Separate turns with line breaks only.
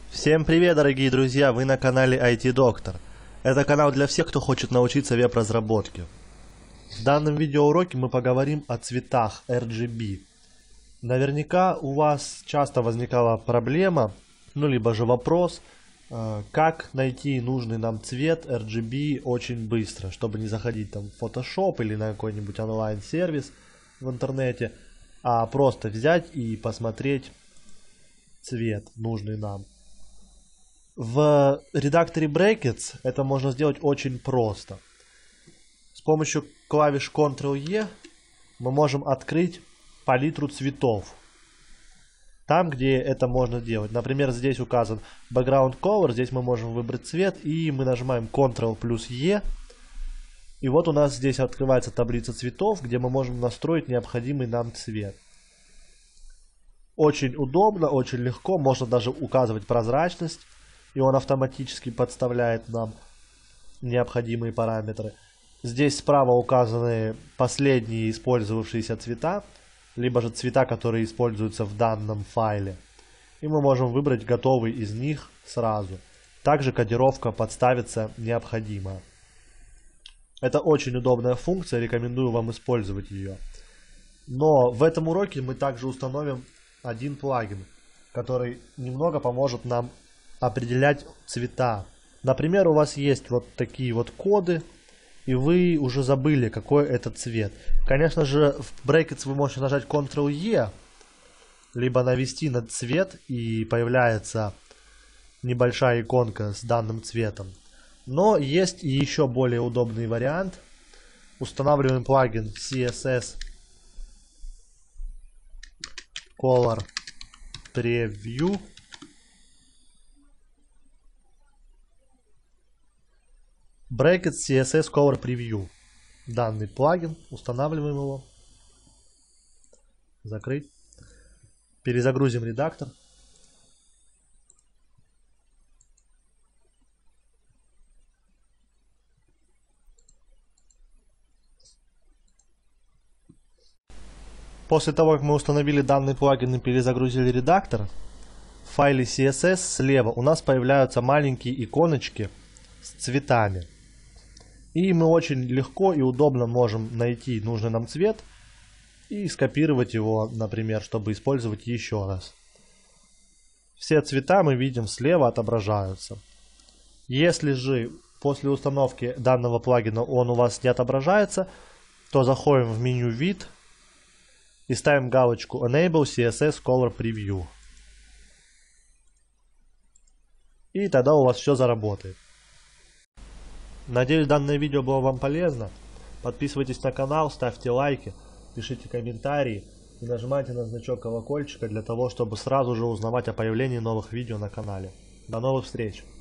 Всем привет, дорогие друзья! Вы на канале IT Доктор. Это канал для всех, кто хочет научиться веб-разработке. В данном видеоуроке мы поговорим о цветах RGB. Наверняка у вас часто возникала проблема, либо же вопрос, как найти нужный нам цвет RGB очень быстро, чтобы не заходить там в Photoshop или на какой-нибудь онлайн-сервис в интернете, а просто взять и посмотреть цвет нужный нам. В редакторе Brackets это можно сделать очень просто. С помощью клавиш Ctrl-E мы можем открыть палитру цветов. Там, где это можно делать. Например, здесь указан Background Color. Здесь мы можем выбрать цвет. И мы нажимаем Ctrl плюс E. И вот у нас здесь открывается таблица цветов, где мы можем настроить необходимый нам цвет. Очень удобно, очень легко. Можно даже указывать прозрачность. И он автоматически подставляет нам необходимые параметры. Здесь справа указаны последние использовавшиеся цвета, либо же цвета, которые используются в данном файле. И мы можем выбрать готовый из них сразу. Также кодировка подставится необходимая. Это очень удобная функция, рекомендую вам использовать ее. Но в этом уроке мы также установим один плагин, который немного поможет нам определять цвета. Например, у вас есть вот такие вот коды, и вы уже забыли, какой это цвет. Конечно же, в Brackets вы можете нажать Ctrl-E, либо навести на цвет, и появляется небольшая иконка с данным цветом. Но есть и еще более удобный вариант. Устанавливаем плагин CSS Color Preview. Brackets CSS Color Preview. Данный плагин. Устанавливаем его. Закрыть. Перезагрузим редактор. После того, как мы установили данный плагин и перезагрузили редактор, в файле CSS слева у нас появляются маленькие иконочки с цветами. И мы очень легко и удобно можем найти нужный нам цвет и скопировать его, например, чтобы использовать еще раз. Все цвета мы видим слева отображаются. Если же после установки данного плагина он у вас не отображается, то заходим в меню «Вид» и ставим галочку Enable CSS Color Preview. И тогда у вас все заработает. Надеюсь, данное видео было вам полезно. Подписывайтесь на канал, ставьте лайки, пишите комментарии и нажимайте на значок колокольчика для того, чтобы сразу же узнавать о появлении новых видео на канале. До новых встреч!